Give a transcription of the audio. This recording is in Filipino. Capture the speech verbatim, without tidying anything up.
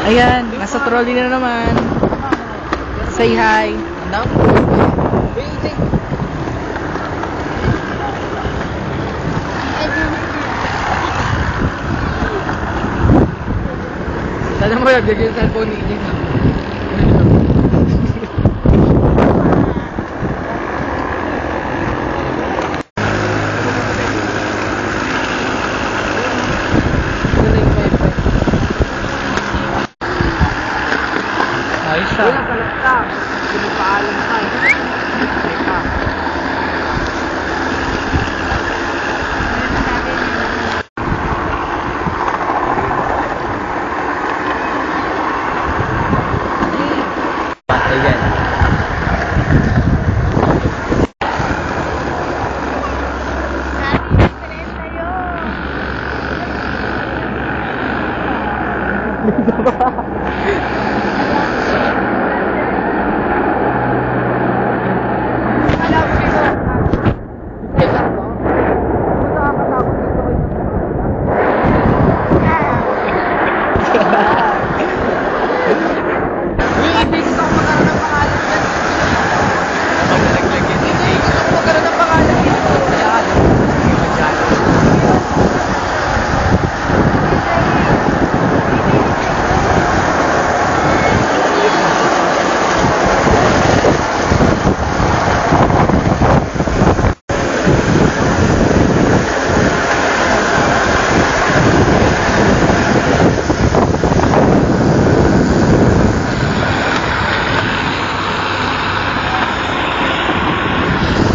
Ayan, nasa trolley na naman. Say hi. Ano? Sana mo yung bigyan sa cellphone ni Ijin. Ayos siya. Wala kalakta. Pinapaalam ka. Teka. Ayan. Nakakatakot dito kayo.